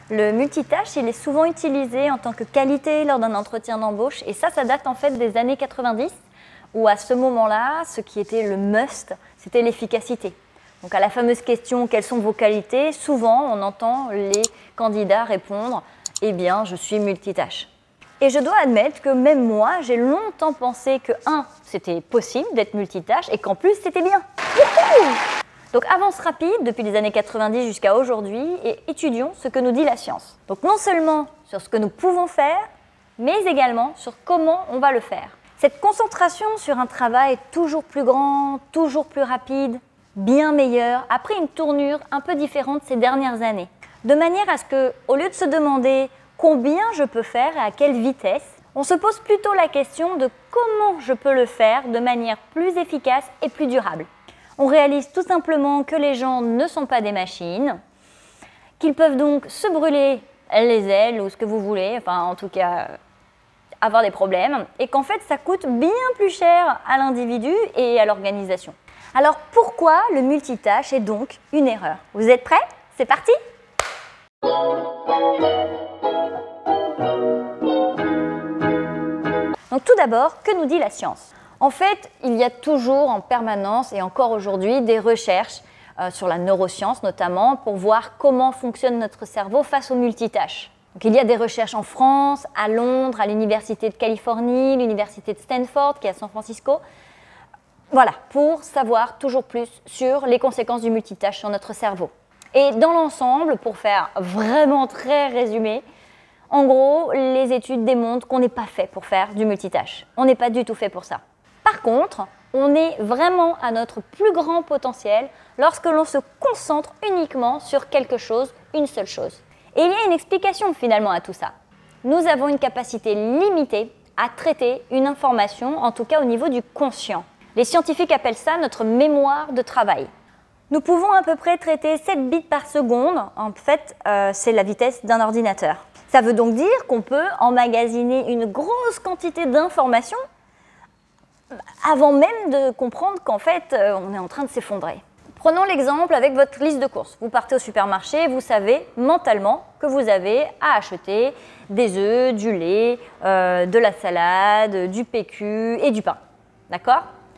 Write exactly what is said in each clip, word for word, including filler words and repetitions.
Le multitâche, il est souvent utilisé en tant que qualité lors d'un entretien d'embauche et ça, ça date en fait des années quatre-vingt-dix où à ce moment-là, ce qui était le must, c'était l'efficacité. Donc à la fameuse question « Quelles sont vos qualités ?», souvent on entend les candidats répondre « Eh bien, je suis multitâche ». Et je dois admettre que même moi, j'ai longtemps pensé que un, c'était possible d'être multitâche et qu'en plus, c'était bien. Wouhou! Donc avance rapide depuis les années quatre-vingt-dix jusqu'à aujourd'hui et étudions ce que nous dit la science. Donc non seulement sur ce que nous pouvons faire, mais également sur comment on va le faire. Cette concentration sur un travail toujours plus grand, toujours plus rapide, bien meilleur, a pris une tournure un peu différente ces dernières années. De manière à ce que, au lieu de se demander combien je peux faire et à quelle vitesse, on se pose plutôt la question de comment je peux le faire de manière plus efficace et plus durable. On réalise tout simplement que les gens ne sont pas des machines, qu'ils peuvent donc se brûler les ailes ou ce que vous voulez, enfin en tout cas avoir des problèmes, et qu'en fait ça coûte bien plus cher à l'individu et à l'organisation. Alors pourquoi le multitâche est donc une erreur? Vous êtes prêts? C'est parti! Donc tout d'abord, que nous dit la science? En fait, il y a toujours en permanence et encore aujourd'hui des recherches euh, sur la neuroscience notamment pour voir comment fonctionne notre cerveau face au multitâche. Donc, il y a des recherches en France, à Londres, à l'Université de Californie, l'Université de Stanford qui est à San Francisco. Voilà, pour savoir toujours plus sur les conséquences du multitâche sur notre cerveau. Et dans l'ensemble, pour faire vraiment très résumé, en gros, les études démontrent qu'on n'est pas fait pour faire du multitâche. On n'est pas du tout fait pour ça. Par contre, on est vraiment à notre plus grand potentiel lorsque l'on se concentre uniquement sur quelque chose, une seule chose. Et il y a une explication finalement à tout ça. Nous avons une capacité limitée à traiter une information, en tout cas au niveau du conscient. Les scientifiques appellent ça notre mémoire de travail. Nous pouvons à peu près traiter sept bits par seconde, en fait euh, c'est la vitesse d'un ordinateur. Ça veut donc dire qu'on peut emmagasiner une grosse quantité d'informations avant même de comprendre qu'en fait, euh, on est en train de s'effondrer. Prenons l'exemple avec votre liste de courses. Vous partez au supermarché, vous savez mentalement que vous avez à acheter des œufs, du lait, euh, de la salade, du P Q et du pain. D'accord?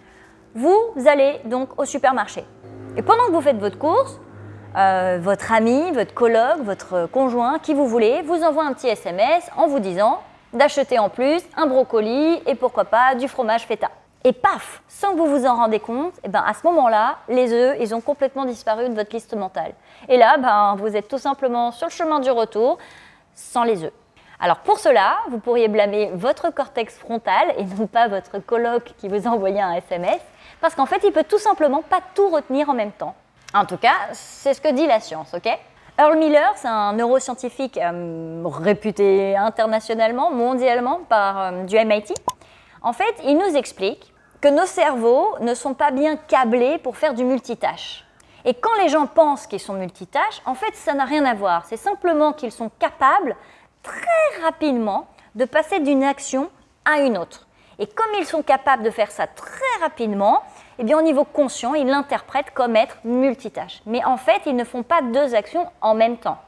Vous allez donc au supermarché. Et pendant que vous faites votre course, euh, votre ami, votre coloc, votre conjoint, qui vous voulez, vous envoie un petit S M S en vous disant d'acheter en plus un brocoli et pourquoi pas du fromage feta. Et paf, sans que vous vous en rendez compte, et ben à ce moment-là, les œufs, ils ont complètement disparu de votre liste mentale. Et là, ben, vous êtes tout simplement sur le chemin du retour sans les œufs. Alors pour cela, vous pourriez blâmer votre cortex frontal et non pas votre coloc qui vous a envoyé un S M S, parce qu'en fait, il peut tout simplement pas tout retenir en même temps. En tout cas, c'est ce que dit la science, ok? Earl Miller, c'est un neuroscientifique euh, réputé internationalement, mondialement, par euh, du M I T. En fait, il nous explique que nos cerveaux ne sont pas bien câblés pour faire du multitâche. Et quand les gens pensent qu'ils sont multitâches, en fait, ça n'a rien à voir. C'est simplement qu'ils sont capables très rapidement de passer d'une action à une autre. Et comme ils sont capables de faire ça très rapidement, eh bien, au niveau conscient, ils l'interprètent comme être multitâche. Mais en fait, ils ne font pas deux actions en même temps.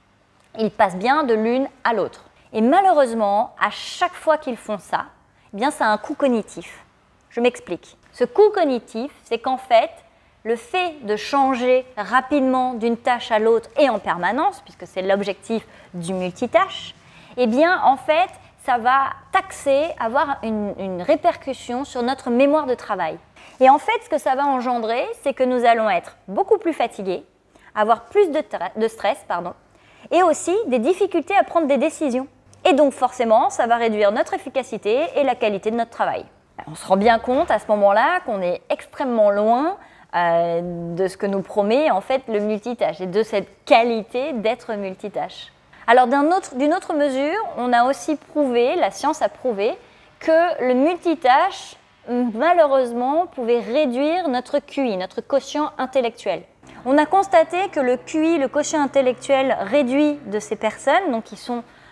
Ils passent bien de l'une à l'autre. Et malheureusement, à chaque fois qu'ils font ça, eh bien, ça a un coût cognitif. Je m'explique. Ce coût cognitif, c'est qu'en fait, le fait de changer rapidement d'une tâche à l'autre et en permanence, puisque c'est l'objectif du multitâche, eh bien, en fait, ça va taxer, avoir une, une répercussion sur notre mémoire de travail. Et en fait, ce que ça va engendrer, c'est que nous allons être beaucoup plus fatigués, avoir plus de, de stress, pardon, et aussi des difficultés à prendre des décisions. Et donc, forcément, ça va réduire notre efficacité et la qualité de notre travail. On se rend bien compte à ce moment-là qu'on est extrêmement loin euh, de ce que nous promet en fait le multitâche et de cette qualité d'être multitâche. Alors d'une autre, d'une autre mesure, on a aussi prouvé, la science a prouvé, que le multitâche, malheureusement, pouvait réduire notre Q I, notre quotient intellectuel. On a constaté que le Q I, le quotient intellectuel réduit de ces personnes, donc qui sont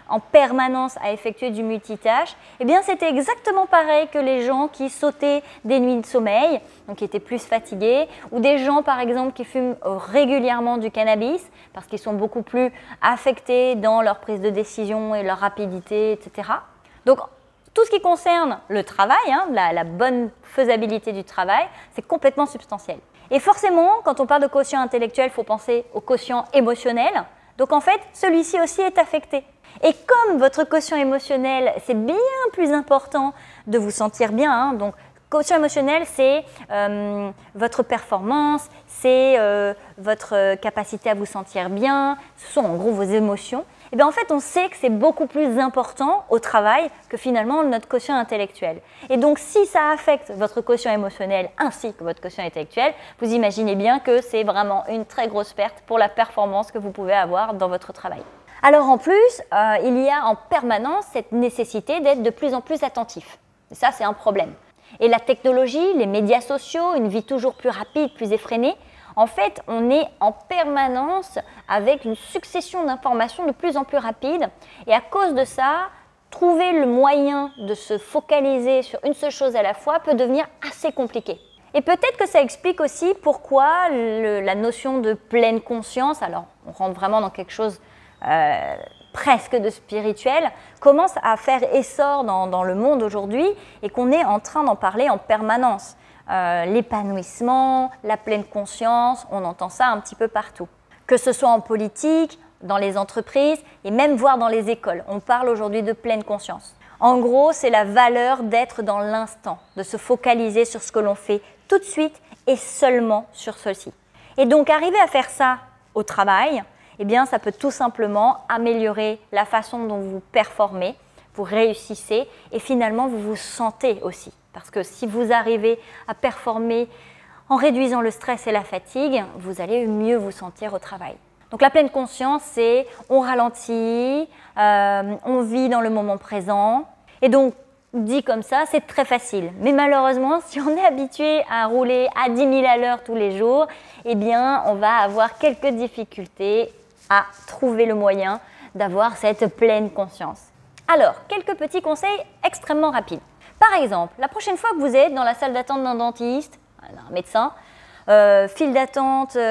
en permanence à effectuer du multitâche, eh bien c'était exactement pareil que les gens qui sautaient des nuits de sommeil, donc qui étaient plus fatigués, ou des gens par exemple qui fument régulièrement du cannabis, parce qu'ils sont beaucoup plus affectés dans leur prise de décision et leur rapidité, et cetera. Donc tout ce qui concerne le travail, hein, la, la bonne faisabilité du travail, c'est complètement substantiel. Et forcément, quand on parle de quotient intellectuel, il faut penser au quotient émotionnel. Donc en fait, celui-ci aussi est affecté. Et comme votre quotient émotionnel, c'est bien plus important de vous sentir bien, hein, donc quotient émotionnel, c'est euh, votre performance, c'est euh, votre capacité à vous sentir bien, ce sont en gros vos émotions. Et bien en fait, on sait que c'est beaucoup plus important au travail que finalement notre quotient intellectuel. Et donc, si ça affecte votre quotient émotionnel ainsi que votre quotient intellectuel, vous imaginez bien que c'est vraiment une très grosse perte pour la performance que vous pouvez avoir dans votre travail. Alors en plus, euh, il y a en permanence cette nécessité d'être de plus en plus attentif. Et ça, c'est un problème. Et la technologie, les médias sociaux, une vie toujours plus rapide, plus effrénée, en fait, on est en permanence avec une succession d'informations de plus en plus rapide. Et à cause de ça, trouver le moyen de se focaliser sur une seule chose à la fois peut devenir assez compliqué. Et peut-être que ça explique aussi pourquoi le, la notion de pleine conscience, alors on rentre vraiment dans quelque chose euh, presque de spirituel, commence à faire essor dans, dans le monde aujourd'hui et qu'on est en train d'en parler en permanence. Euh, l'épanouissement, la pleine conscience, on entend ça un petit peu partout. Que ce soit en politique, dans les entreprises et même voire dans les écoles, on parle aujourd'hui de pleine conscience. En gros, c'est la valeur d'être dans l'instant, de se focaliser sur ce que l'on fait tout de suite et seulement sur ceci. Et donc, arriver à faire ça au travail, eh bien, ça peut tout simplement améliorer la façon dont vous performez, vous réussissez et finalement, vous vous sentez aussi. Parce que si vous arrivez à performer en réduisant le stress et la fatigue, vous allez mieux vous sentir au travail. Donc la pleine conscience, c'est on ralentit, euh, on vit dans le moment présent. Et donc, dit comme ça, c'est très facile. Mais malheureusement, si on est habitué à rouler à dix mille à l'heure tous les jours, eh bien, on va avoir quelques difficultés à trouver le moyen d'avoir cette pleine conscience. Alors, quelques petits conseils extrêmement rapides. Par exemple, la prochaine fois que vous êtes dans la salle d'attente d'un dentiste, un médecin, euh, file d'attente euh,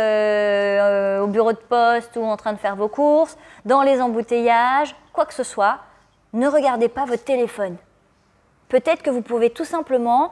euh, au bureau de poste ou en train de faire vos courses, dans les embouteillages, quoi que ce soit, ne regardez pas votre téléphone. Peut-être que vous pouvez tout simplement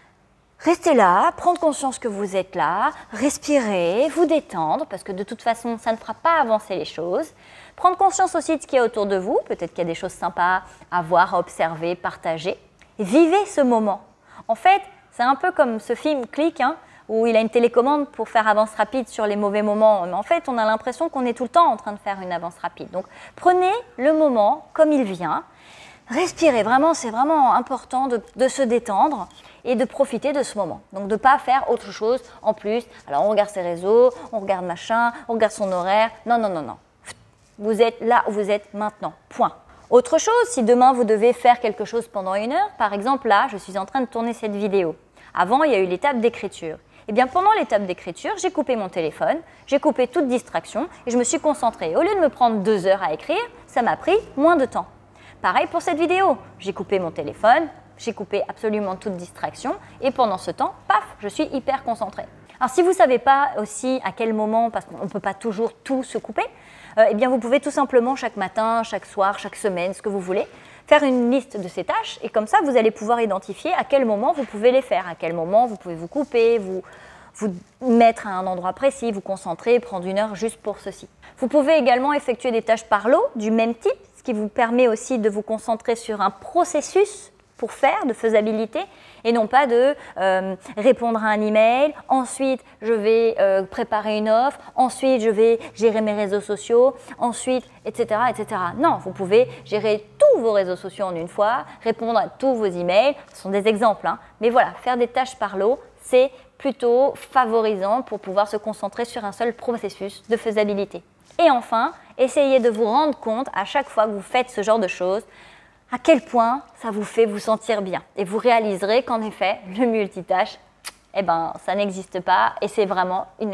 rester là, prendre conscience que vous êtes là, respirer, vous détendre, parce que de toute façon, ça ne fera pas avancer les choses. Prendre conscience aussi de ce qu'il y a autour de vous, peut-être qu'il y a des choses sympas à voir, à observer, partager. Vivez ce moment. En fait, c'est un peu comme ce film Click, hein, où il a une télécommande pour faire avance rapide sur les mauvais moments. Mais en fait, on a l'impression qu'on est tout le temps en train de faire une avance rapide. Donc, prenez le moment comme il vient. Respirez, vraiment, c'est vraiment important de, de se détendre et de profiter de ce moment. Donc, de ne pas faire autre chose en plus. Alors, on regarde ses réseaux, on regarde machin, on regarde son horaire. Non, non, non, non. Vous êtes là où vous êtes maintenant. Point. Autre chose, si demain vous devez faire quelque chose pendant une heure, par exemple là, je suis en train de tourner cette vidéo. Avant, il y a eu l'étape d'écriture. Eh bien, pendant l'étape d'écriture, j'ai coupé mon téléphone, j'ai coupé toute distraction et je me suis concentrée. Au lieu de me prendre deux heures à écrire, ça m'a pris moins de temps. Pareil pour cette vidéo. J'ai coupé mon téléphone, j'ai coupé absolument toute distraction et pendant ce temps, paf, je suis hyper concentrée. Alors, si vous ne savez pas aussi à quel moment, parce qu'on ne peut pas toujours tout se couper, euh, eh bien, vous pouvez tout simplement chaque matin, chaque soir, chaque semaine, ce que vous voulez, faire une liste de ces tâches et comme ça, vous allez pouvoir identifier à quel moment vous pouvez les faire, à quel moment vous pouvez vous couper, vous, vous mettre à un endroit précis, vous concentrer, prendre une heure juste pour ceci. Vous pouvez également effectuer des tâches par lot du même type, ce qui vous permet aussi de vous concentrer sur un processus pour faire, de faisabilité, et non pas de euh, répondre à un email, ensuite je vais euh, préparer une offre, ensuite je vais gérer mes réseaux sociaux, ensuite, et cetera, et cetera. Non, vous pouvez gérer tous vos réseaux sociaux en une fois, répondre à tous vos emails, ce sont des exemples, hein. Mais voilà, faire des tâches par lot, c'est plutôt favorisant pour pouvoir se concentrer sur un seul processus de faisabilité. Et enfin, essayez de vous rendre compte à chaque fois que vous faites ce genre de choses, à quel point ça vous fait vous sentir bien. Et vous réaliserez qu'en effet, le multitâche, eh ben, ça n'existe pas et c'est vraiment une erreur.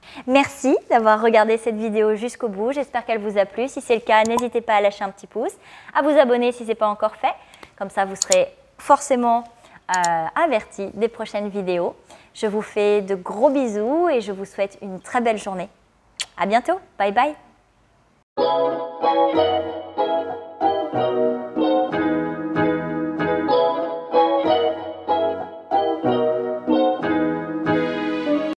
Merci d'avoir regardé cette vidéo jusqu'au bout. J'espère qu'elle vous a plu. Si c'est le cas, n'hésitez pas à lâcher un petit pouce, à vous abonner si ce n'est pas encore fait. Comme ça, vous serez forcément euh, averti des prochaines vidéos. Je vous fais de gros bisous et je vous souhaite une très belle journée. À bientôt. Bye bye.